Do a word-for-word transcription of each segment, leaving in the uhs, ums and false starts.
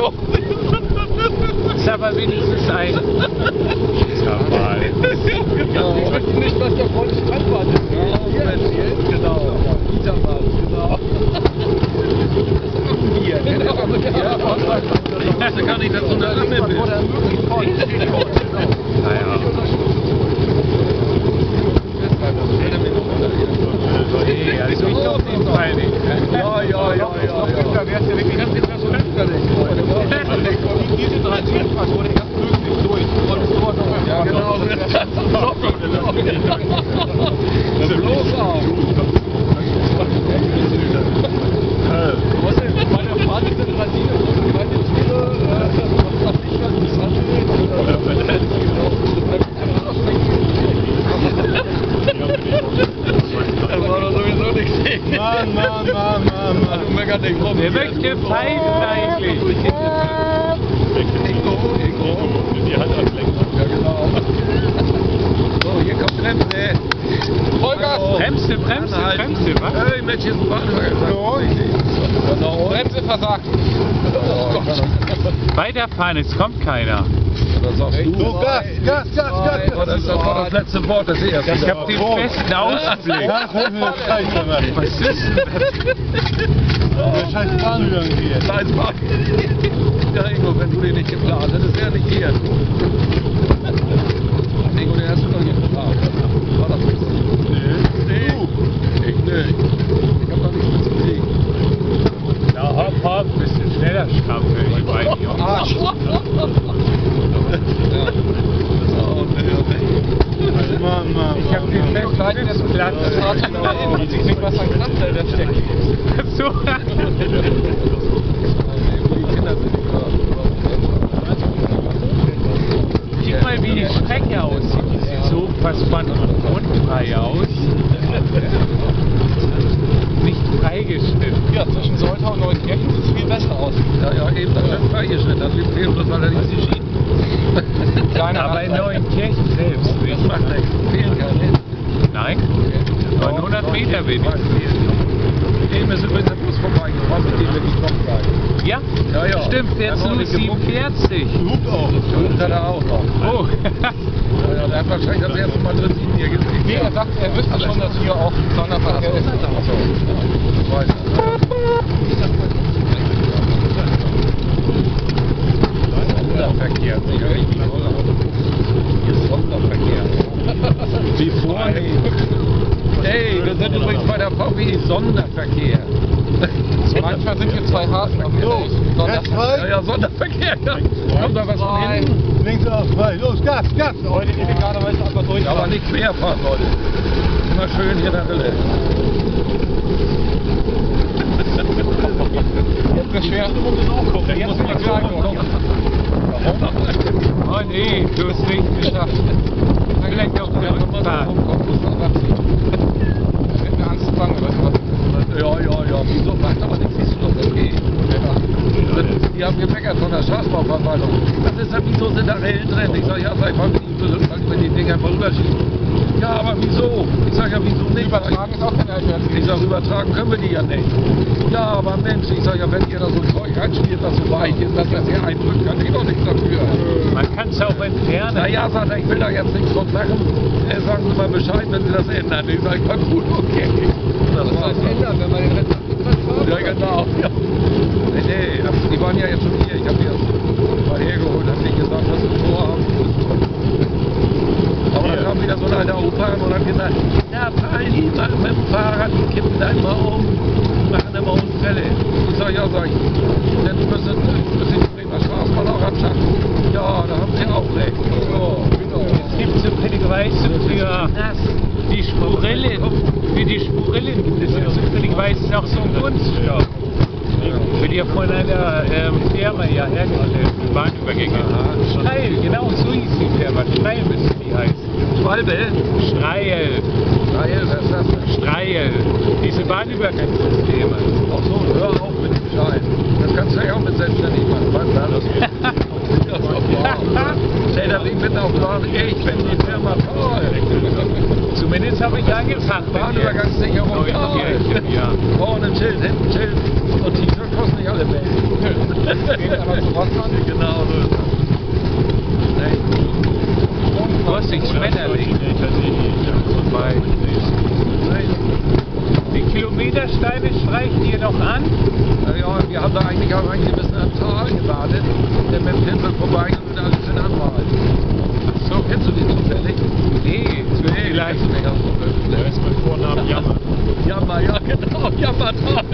so. Ist aber wenigstens ein... Normal. Genau. Ich möchte nicht, dass der Freund nicht Strandbad ist. Ja, genau. Gietermann, genau. Bier. Genau. Ich wusste gar nicht, dass du eine Amme bist. Oder möglich voll. Naja. Nee, also ich auf jeden Fall nicht. Ja, ja, ja, ja. Da wärst du wirklich ganz interessant fertig. Diese drei Zielfragen wurde ganz möglich durch. Ja, genau. Bloß auf. Bei der Fahrt ist eine Radine und meine Tiere, was weiß ich, was nicht handelt. Das war doch sowieso nichts. Mann, Mann, Mann, Mann, Mann. Du meckert nicht rum. Wer möchte pfeifen eigentlich? Ingo, Ingo. Die Hand ablenken. Ja, genau. So, hier kommt Bremse. Vollgas. Bremse, Bremse, Bremse, was? Hey, Mensch, hier ist ein Bahnwagen. Genau. Bremse versagt. Oh Gott. Bei der Fahne, es kommt keiner. Dann sagst du, so, Gas, Gas, Gas, Gas. Oh, das ist doch das letzte Wort, das erste. Ich hab den festen Ausblick. Was ist denn das? Der scheiß Bahnübergang hier. Scheiß Bahn. Ja, Ingo, wenn du den nicht geplant hättest, wäre nicht hier. Ingo, den hast du doch nicht geplant. War das nicht so? Nee. Nee. Ich nicht. Ich hab doch nichts mit zu kriegen. Na hopp, hopp, bisschen schneller strampeln, die beiden Jungs. Arsch. Ja. Oh, nee, nee. Mann, Mann, Ich hab den festen Platz. Ich krieg was an Kraftteil, der steckt. So. Guck mal, wie die Strecke aussieht. Die sieht so fast von unfrei aus. Nicht freigeschnitten. Ja, zwischen Soltau und Neunkirchen sieht es viel besser aus. Ja, ja, eben, das wird freigeschnitten. Das wird fehlen, das war ja nicht die Schienen. Aber in Neunkirchen selbst Das nicht. macht nichts. Fehlen gar nicht. Nein? neunhundert Meter wenigstens. Eben ist übrigens der Bus vorbeigefahren, mit dem wir gekommen sein. Ja? Ja, ja. Stimmt, der Hat auch Zug nicht gebucht. siebenundvierzig. Hupt auch. Hupt hat er auch noch. Oh. Ja, ja, der hat wahrscheinlich das erste Mal drin hier gesehen. Nee, er sagt, er wüsste schon, dass hier auch Sonderverkehr ist. Achso, ich weiß. Sonderverkehr. Hier ist Sonderverkehr. Wie vornehm. Hey, wir sind übrigens bei der V W Sonderverkehr. Manchmal sind hier zwei Hasen auf der So, rechts Ja, frei, ja, Sonderverkehr. Ja. Kommt da was von hinten? links aus frei. Los, Gas, Gas. Heute illegalerweise einfach durch. Ja, aber nicht querfahren, Leute. Immer schön hier in der Rille. Jetzt wird schwer. Jetzt bin ich sagen, oder? Oh nee, du hast nicht geschafft. Vielleicht auf der Rückfahrt. Das wird mir Angst zu fangen, weißt du was? Ja, ja, ja. Wieso? Macht aber nichts, siehst du doch, das geht. Die haben gemeckert von der Straßenbauverwaltung. Das ist ja, wieso sind da Rillen drin? Ich sag, ja, vielleicht wollen wir die Dinger mal rüberschieben. Ja, aber wieso? Ich sag ja, wieso nicht? Übertragen ist auch keine Alternative. Ich sag, übertragen können wir die ja nicht. Ja, aber Mensch, ich sag ja, wenn ihr da so Zeug reinspielt, das so weich ist, dass das hier eindrückt, kann ich doch nichts dafür. Man kann es auch entfernen. Na ja, sagt er, ich will da jetzt nichts von machen. Äh, sagen Sie mal Bescheid, wenn Sie das ändern. Ich sag, na gut, okay. Das war's. ändern, wenn man den Rest Ja, genau. Ja. Nee, nee, das- die waren ja jetzt schon hier. Ich habe die erst mal hergeholt, hab nicht gesagt, was sie vorhaben. Aber dann kam wieder so ein alter Opa und hat gesagt, ja, fahren die mal mit dem Fahrrad, die kippen da immer um, machen immer Unfälle. Ich sag, ja, sag ich, dann müssen, müssen die Bremer Straßenbahn auch abschaffen. Ja, da haben sie auch recht. Ja, genau. Es gibt zufälligerweise für die Spurillen, für die Spurillen gibt es ja zufälligerweise noch so einen Kunststoff. Für die von einer ähm, Firma ja hergestellt, für Bahnübergänge. Streil, genau so hieß die Firma. Streil müsste die heißen. Schwalbe? Streil, Geil, was ist das denn? Streil. Diese Bahnübergangssysteme. Ach so, hör auf mit dem Schein. Das kannst du ja auch mit selbstständig machen. Was das? Stell das Ding bitte auf den Plan. Ich bin die Firma toll. Zumindest habe ich angefangen. Bahnübergangssicherung toll. Neunkirchen, ja. Vorne ein Schild, hinten ein Schild. Und T-Shirt kosten nicht alle Welt. Kannst du was machen? Genau so ist das. Nee. Vorsicht, Schmetterling. Vorbei. Die Kilometersteine streichen ihr noch an? Ja, wir haben da eigentlich auch eigentlich ein bisschen am Tal gewartet. Der mit dem Pinsel vorbei und alles in Anwalt. So, kennst du die zufällig? Nee, zu Nee, vielleicht. kennst du nicht. Also, Der ist mit Vornamen Jammer. Jammer, ja genau, Jammertal.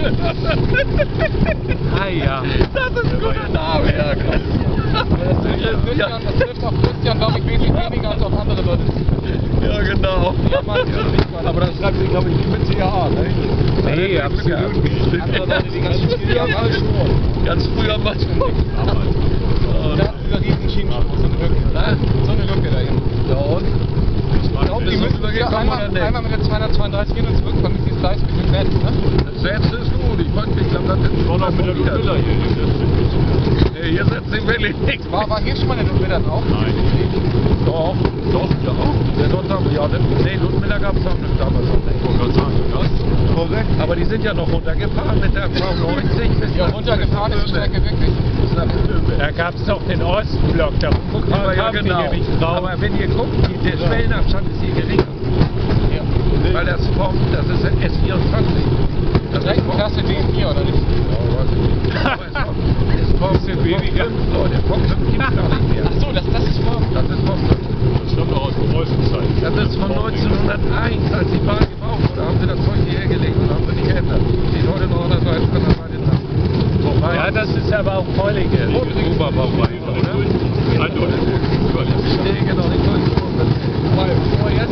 Ah ja. Das ist ein guter Name, ja. Christian, das trifft auf Christian, glaube ich, wesentlich weniger als auf andere Leute. Ja, genau. Aber das schreibt sich, glaube ich, nicht mit C A, ne? Nee, absolut nicht. Andere Leute, die ganz früher mal schon. Ganz früher mal schon. Da hat dieser riesen Schienenspruch, so eine Lücke. Na? So eine Lücke da hinten. Ja, und? Ich glaube, die Bist du müssen übergekommen ja einmal, oder nicht? einmal mit der zweihundertzweiunddreißig hin und zurück, damit sie das Gleis ein bisschen setzt, ne? Das Sätze ist gut. Ich wollte, ich glaube, das ist War noch mit der Ludmilla hier. Nee, hier setzt sich wirklich nichts. War, war hier schon mal eine Ludmilla drauf? Nein. Doch, doch, ja. Der dort haben wir, ja, der, nee, Ludmilla gab es auch nicht damals noch nicht. Ich wollte gerade sagen, ja. Korrekt. Aber die sind ja noch runtergefahren mit der V neunzig. bis Ja, nach- runtergefahren ist die Strecke wirklich. bis nach Böhme. Da gab es doch den Ostblock, da Guck mal, ja, kamen wir genau. hier nicht drauf. Aber wenn ihr guckt, die, der Schwellenabstand ist hier geringer. Ja. Weil das vom, das ist ein S vierundzwanzig. Das ist vom, Klasse D M vier, oder nicht? ja, weiß ich nicht. Aber es vom, ist vom, Bisschen weniger. vom fünf, Leute. Vom fünf gibt es gar nicht mehr. Ach so, das, das ist vor. Das ist vom fünf. Das stammt doch aus der Preußenzeit. Das ist von neunzehnhunderteins, als die Bahn gebaut wurde, haben sie das Zeug hierher gelegt und haben sie nicht geändert. Steht heute noch an der Seite von der Seite dran. Vorbei. Ja, das ist aber auch Vollige. Oberbauweise, oder? Eindeutig. Überlebens. Nee, genau, nicht durchgekommen. Weil, vor jetzt.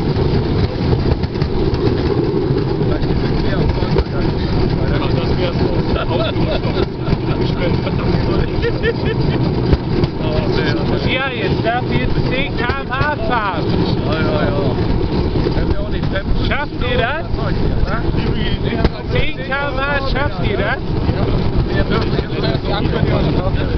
Vielleicht ist es mehr auf Volkswagen. Ach, das wär's doch. Ausgerüstet. Verdammt. Oh, nee, Ja, jetzt darf jetzt zehn Kilometer pro Stunde fahren. ja, ja, ja. Können wir auch nicht bremsen. Schafft ihr das? Zeug hier, ne? zehn Kilometer pro Stunde, schafft ihr das? Wir dürfen jetzt Die Ankündigung.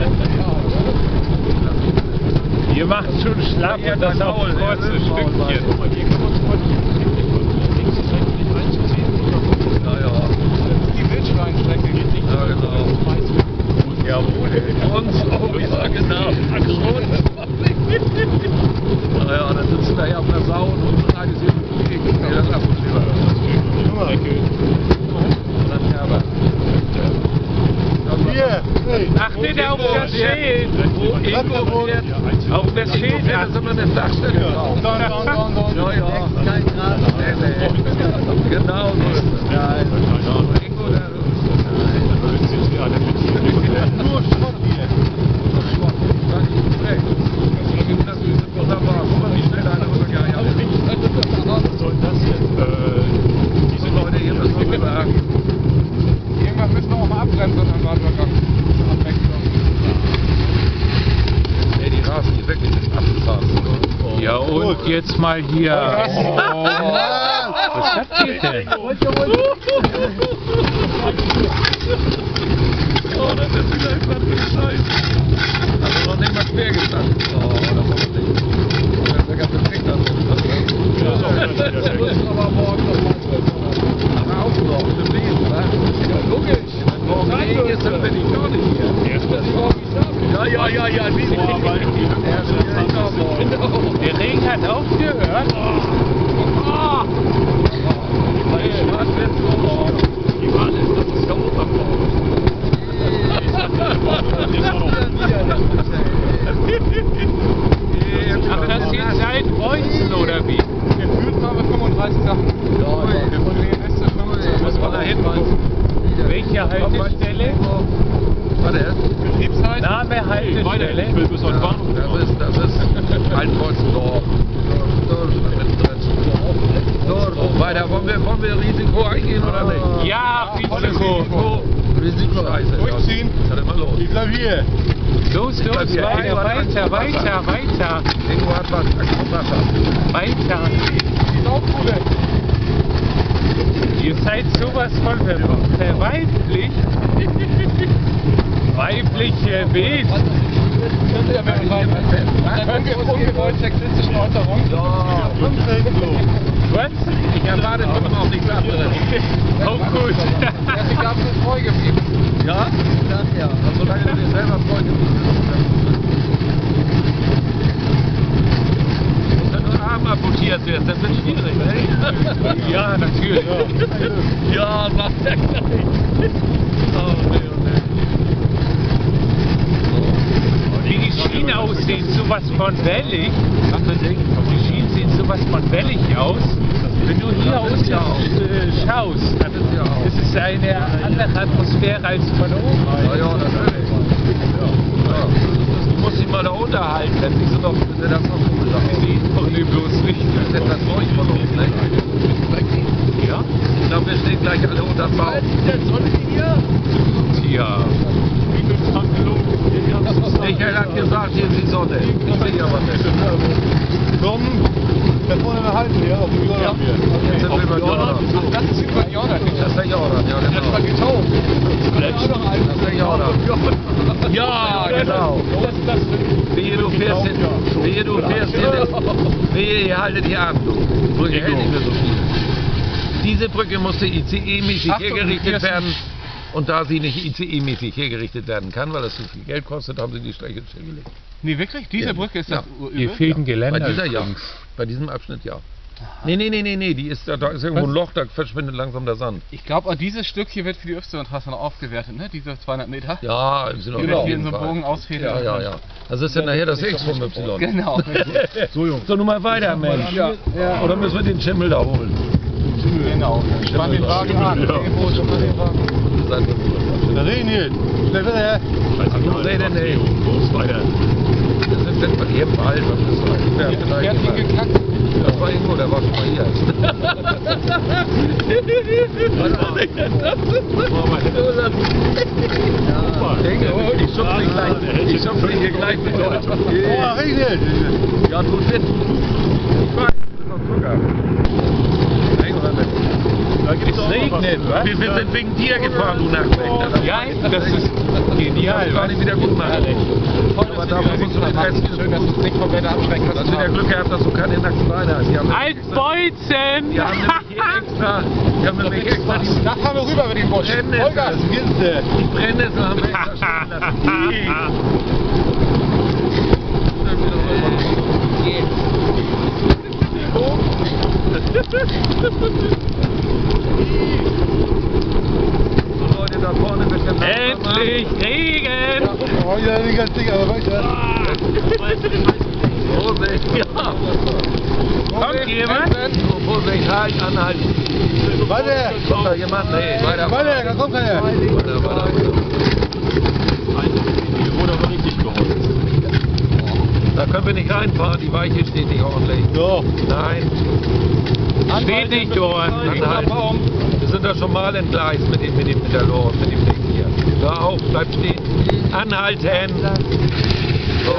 Ihr macht schon schlapp und das auf ein kurzes Stückchen. Guck mal, hier kann man zum Beispiel links ist rechts nicht einzuziehen. Ja, ja. Die Wildschweinstrecke geht nicht. Ja, genau. Jawohl. Und so, ja, genau. Naja, dann sitzen wir hier auf der Sau und eine ist hier gegen das ab und zu. Ecke. Dann ja, aber. Hier, hey. Achtet auf das Schild. Ingo fährt. Auf das Schild Ingo fährt ist immer eine Flachstelle drauf. Don, don, don, don. Ja, ja. Kein Gras. Nee, nee. Genau so ist es. Ja, Ingo, der Nur Schrott hier. das ist wunderbar. Guck mal, wie schnell der andere rübergegangen ist. Was soll das denn? Äh, Diese Leute hier müssen wir sagen. Irgendwann müssen wir auch mal abbremsen und dann warten wir gar Nee, die Rasen hier wirklich ist abgefahren. Ja, und jetzt mal hier. Was habt ihr denn? Oh, das ist wieder ein Scheiß. Also noch nicht mal quer gestanden. Oh, das war nicht. Das ist der ganze Trick da drin. Das muss aber morgen noch mal. Aber auch noch, im Leben, oder? Ja, logisch. Wenn morgen Regen ist, dann bin ich gar nicht hier. Ja, ja, ja, ja, wie sie Erst hier, morgen. Der Regen hat aufgehört. Ah! Weil ich schwarz bin, oh. die Wale, das ist der Oberbau. Ach, das ist jetzt seit Preußen, oder wie? Gefühlt waren wir fünfunddreißig Sachen. Ja, ja. Von den Reste fünfundzwanzig. Muss man da hinten gucken. Welche Haltestelle? Warte, Betriebszeit? Name Haltestelle? Ich will bis auf den Bahnhof. das ist, das ist Altkreuzdorf. So, weiter. Wollen wir, wollen wir Risiko eingehen oder nicht? Ja, Risiko. Risiko. Scheiße. Durchziehen. Dann immer los. Ich bleib hier. Los, los, bleib hier. weiter, Ingo hat weiter, Angst vor weiter, Wasser. weiter, Ingo hat was. Angst vor Wasser. weiter. Die ist auch cool. Ihr seid sowas von ver verweiblich. Weibliche Bild. Könnte ja wirklich sein. Unge ungewollt sexistischen Äußerung. Ja, Was? ich erwarte fünf auf die Klasse. Oh gut. Deswegen darf es uns treu geblieben. Ja? Ja. Und solange du dir selber treu sowas von wellig. Die Schienen sehen sowas von wellig aus. Wenn du hier unten äh, schaust, ist es eine andere Atmosphäre als von oben. Ja, ja, natürlich. Ja. Du musst dich mal da unterhalten, dann siehst du doch, wenn das noch cool ist. Nee, doch nee, bloß nicht. Das ist etwas ruhig von oben, ne? Ja? Ich glaube, wir stehen gleich alle unter dem Baum. Tja. Michael hat gesagt, hier ist die Sonne. Ich sehe aber nicht. Komm, da vorne halten wir auf dem Jordan. Jetzt sind wir über Jordan. Das ist über den Jordan. Das ist der Jordan, ja Das genau. war getauft. Das ist der Jordan. Ja, Genau. Wehe, du fährst hin. Wehe, du fährst hin. Wehe, ihr haltet hier an. Die Brücke hält nicht mehr so viel. Diese Brücke musste I C E-mäßig Achtung, hergerichtet hier werden. Und da sie nicht I C E-mäßig hergerichtet werden kann, weil das zu viel Geld kostet, haben sie die Strecke stillgelegt. Nee, wirklich? Diese Ja. Brücke ist Ja. das Hier Übel? fehlen Bei Geländer dieser ja. übrigens. Bei diesem Abschnitt ja. Nee, nee, nee, nee, nee, die ist da, da ist irgendwo ein Loch, da verschwindet langsam der Sand. Ich glaube, dieses Stück hier wird für die Y-Trasse noch aufgewertet, ne? Diese zweihundert Meter. Ja, im Sinne Die auf wird hier in jeden so einem Fall. Bogen ausfädeln. Ja, ja, ja. Das ist ja nachher das X vom Y. Genau. So, Jungs. So, nun mal weiter, Mensch. Ja. Ja. Oder müssen wir den Schimmel da holen? Genau. Spann den Wagen an. Irgendwo schon mal den Wagen. Seid ihr gut. Da reden hier. Schnell wieder her. Wo seid ihr denn? Wo ist weiter? Wir sind jetzt bei ihrem Wald. Was ist das? Ich werde Der hat vielleicht ihn mal- gekackt. Das war irgendwo, der war schon mal hier. Ich schubse dich gleich. Ich schubse dich hier gleich mit euch. Oh, regnet. Ja, du bist. Ich weiß, das ist noch Zucker. Nein, oder nicht? Da gibt's auch noch was. Wir, wir sind wegen dir gefahren, du Nachtwächter. Ja, das ist genial. Das kann ich wieder gut machen. Aber dafür musst du den Rest Schön, dass du uns nicht vom Wetter abschrecken Du hast wieder Glück gehabt, dass du keine nackten Beine hast. Die haben Als Bolzen! die haben nämlich hier extra, die haben nämlich extra die Da fahren wir rüber mit dem Busch. Brennnesseln. Vollgas. Was gibt's denn? Die Brennnessel haben wir extra stehen lassen. So, Leute, da vorne ein bisschen langsamer. Endlich Regen! Oh, ja, nicht ganz dick, aber weiter. Vorsicht, ja. Kommt jemand? So, Vorsicht, halt, anhalten. Weiter. Kommt da jemand? Nee, weiter. Weiter, da kommt keiner. Weiter, weiter. Hier wurde aber richtig geholfen. Da können wir nicht reinfahren, die Weiche steht nicht ordentlich. So. Nein, Steht nicht dort. anhalten. Wir sind da schon mal entgleist mit dem, mit dem, mit der Lore, mit dem Ding hier. Hör auf, bleib stehen. Anhalten. So.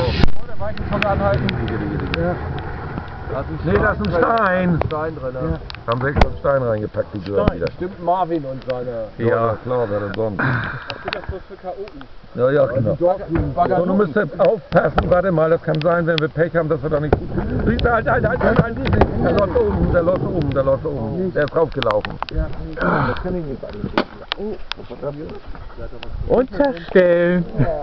Nee, da ist ein Stein. Stein drin, ne? Haben wir extra einen Stein reingepackt, die Dürren wieder. Stimmt Marvin und seine. Ja, klar, wer denn sonst? Was ist das für K O? Ja, ja, genau. So, du musst jetzt aufpassen, warte mal, das kann sein, wenn wir Pech haben, dass wir da nicht gut. Siehst du, halt, halt, halt, halt, halt. Der läuft da oben, der läuft da oben, der läuft da oben. Der ist raufgelaufen. Unterstellen.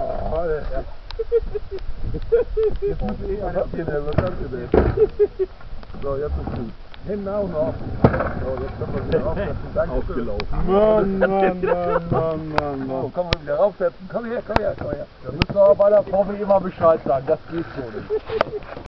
So, jetzt ist gut. Hinten auch noch. So, jetzt können wir wieder raufsetzen. Danke. Aufgelaufen. Mann, Mann, Mann, Mann, Mann, So, Mann. können wir wieder raufsetzen. Komm her, komm her, komm her. Da müssen wir aber bei der V W immer Bescheid sagen, das geht so nicht.